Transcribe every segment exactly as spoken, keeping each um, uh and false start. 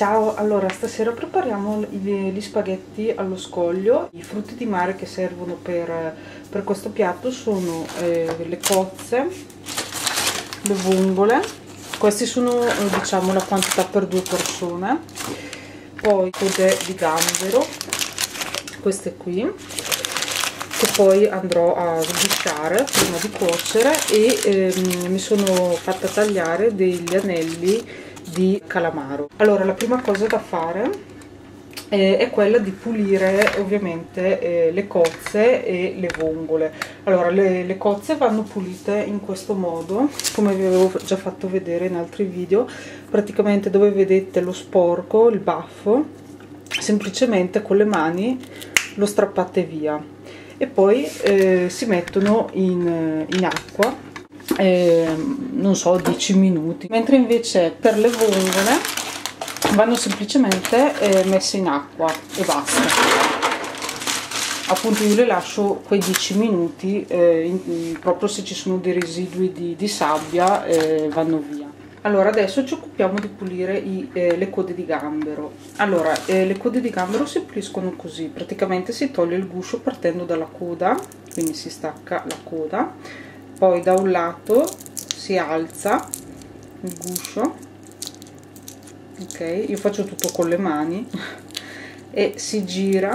Ciao, allora stasera prepariamo gli, gli spaghetti allo scoglio. I frutti di mare che servono per, per questo piatto sono eh, le cozze, le vongole. Questi sono eh, diciamo la quantità per due persone. Poi code di gambero, queste qui, che poi andrò a sgusciare prima di cuocere, e ehm, mi sono fatta tagliare degli anelli di calamaro. Allora, la prima cosa da fare eh, è quella di pulire ovviamente eh, le cozze e le vongole. Allora, le, le cozze vanno pulite in questo modo, come vi avevo già fatto vedere in altri video. Praticamente dove vedete lo sporco, il baffo, semplicemente con le mani lo strappate via e poi eh, si mettono in, in acqua, eh, non so, dieci minuti, mentre invece per le vongole vanno semplicemente eh, messe in acqua e basta. Appunto io le lascio quei dieci minuti, eh, in, in, proprio se ci sono dei residui di, di sabbia eh, vanno via. Allora adesso ci occupiamo di pulire i, eh, le code di gambero. Allora eh, le code di gambero si puliscono così: praticamente si toglie il guscio partendo dalla coda, quindi si stacca la coda, poi da un lato si alza il guscio, ok, io faccio tutto con le mani e si gira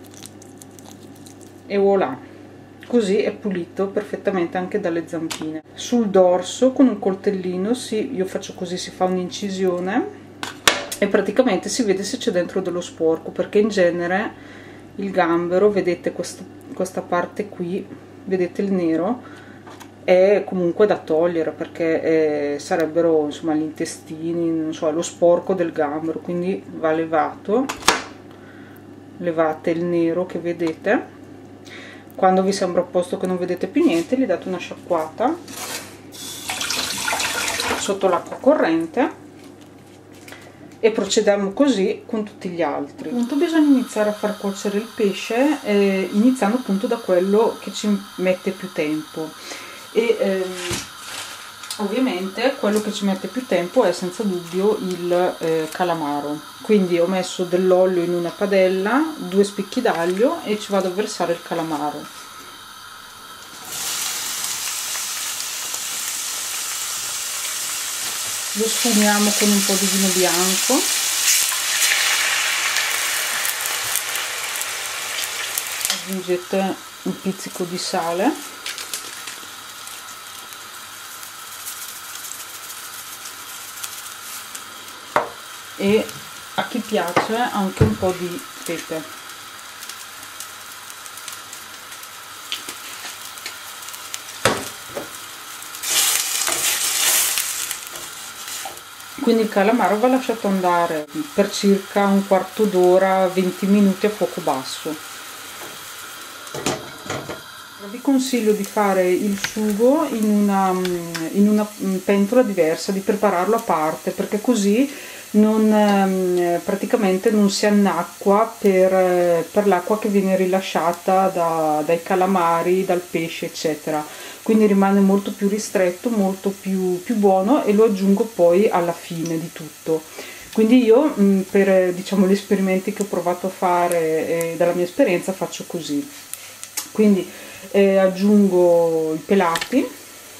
e voilà, così è pulito perfettamente anche dalle zampine. Sul dorso con un coltellino si, io faccio così, si fa un'incisione e praticamente si vede se c'è dentro dello sporco, perché in genere il gambero, vedete questo, questa parte qui, vedete il nero, è comunque da togliere, perché eh, sarebbero insomma gli intestini, non so, lo sporco del gambero, quindi va levato. Levate il nero che vedete. Quando vi sembra a posto che non vedete più niente, gli date una sciacquata sotto l'acqua corrente e procediamo così con tutti gli altri. Appunto bisogna iniziare a far cuocere il pesce eh, iniziando appunto da quello che ci mette più tempo, e ehm, ovviamente quello che ci mette più tempo è senza dubbio il eh, calamaro. Quindi ho messo dell'olio in una padella, due spicchi d'aglio e ci vado a versare il calamaro. Lo sfumiamo con un po' di vino bianco. Aggiungete un pizzico di sale. E a chi piace anche un po' di pepe. Quindi il calamaro va lasciato andare per circa un quarto d'ora, venti minuti a fuoco basso. Vi consiglio di fare il sugo in una, in una pentola diversa, di prepararlo a parte, perché così non, praticamente non si annacqua per, per l'acqua che viene rilasciata da, dai calamari, dal pesce eccetera, quindi rimane molto più ristretto, molto più, più buono, e lo aggiungo poi alla fine di tutto. Quindi io per, diciamo, gli esperimenti che ho provato a fare e dalla mia esperienza faccio così. Quindi eh, aggiungo i pelati,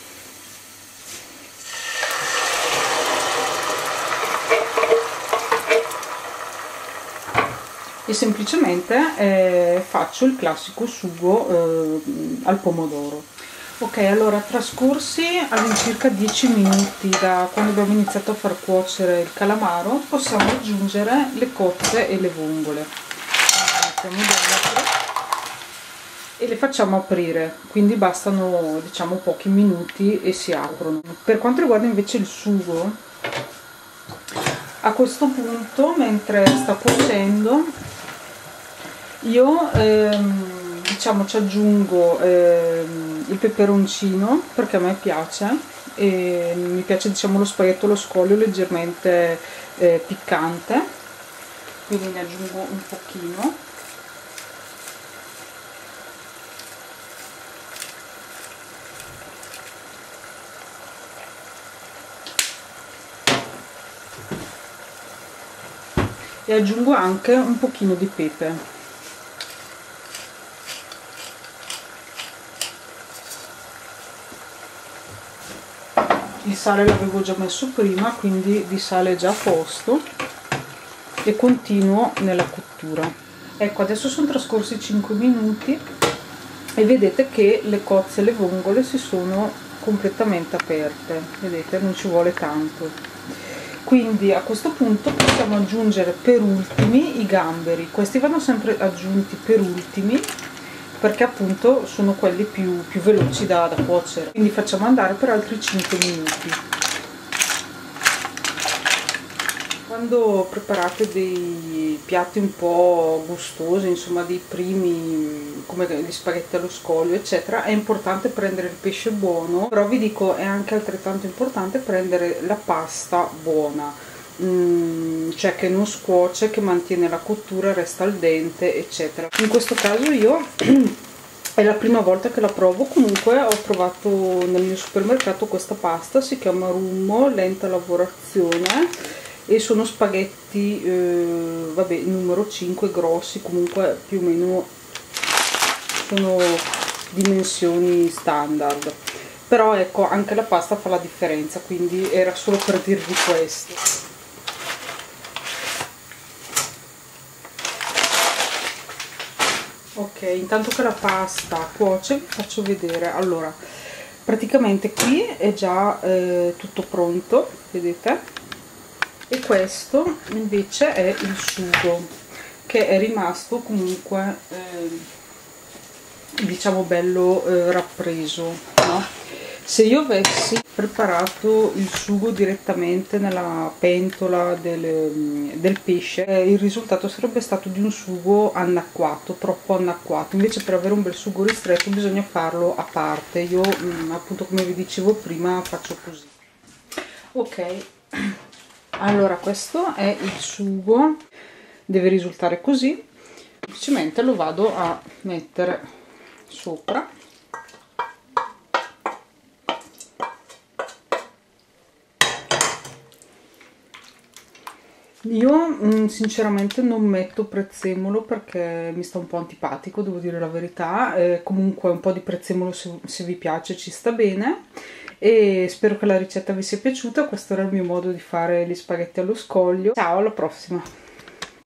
e semplicemente eh, faccio il classico sugo eh, al pomodoro. Ok, allora trascorsi all'incirca dieci minuti da quando abbiamo iniziato a far cuocere il calamaro, possiamo aggiungere le cozze e le vongole. E le facciamo aprire, quindi bastano diciamo pochi minuti e si aprono. Per quanto riguarda invece il sugo, a questo punto, mentre sta cuocendo, io ehm, diciamo ci aggiungo ehm, il peperoncino, perché a me piace, e mi piace diciamo lo spaghetto allo scoglio leggermente eh, piccante, quindi ne aggiungo un pochino. e aggiungo anche un pochino di pepe. Il sale l'avevo già messo prima, quindi di sale è già a posto, e continuo nella cottura. Ecco, adesso sono trascorsi cinque minuti e vedete che le cozze e le vongole si sono completamente aperte, vedete, non ci vuole tanto. Quindi a questo punto possiamo aggiungere per ultimi i gamberi. Questi vanno sempre aggiunti per ultimi perché appunto sono quelli più, più veloci da, da cuocere. Quindi facciamo andare per altri cinque minuti. Quando preparate dei piatti un po' gustosi, insomma dei primi come gli spaghetti allo scoglio eccetera, è importante prendere il pesce buono, però vi dico è anche altrettanto importante prendere la pasta buona, mm, cioè che non scuoce, che mantiene la cottura, resta al dente eccetera. In questo caso io è la prima volta che la provo, comunque ho trovato nel mio supermercato questa pasta, si chiama Rummo, lenta lavorazione, e sono spaghetti eh, vabbè, numero cinque, grossi, comunque più o meno sono dimensioni standard, però ecco anche la pasta fa la differenza, quindi era solo per dirvi questo. Ok, intanto che la pasta cuoce vi faccio vedere. Allora, praticamente qui è già eh, tutto pronto, vedete? E questo invece è il sugo che è rimasto comunque eh, diciamo bello eh, rappreso, no? Se io avessi preparato il sugo direttamente nella pentola del, del pesce, eh, il risultato sarebbe stato di un sugo annacquato, troppo annacquato. Invece per avere un bel sugo ristretto bisogna farlo a parte. Io mh, appunto, come vi dicevo prima, faccio così. Ok, allora questo è il sugo, deve risultare così. Semplicemente lo vado a mettere sopra. Io mh, sinceramente non metto prezzemolo perché mi sta un po' antipatico, devo dire la verità. Eh, comunque un po' di prezzemolo, se, se vi piace, ci sta bene. E spero che la ricetta vi sia piaciuta. Questo era il mio modo di fare gli spaghetti allo scoglio. Ciao, alla prossima!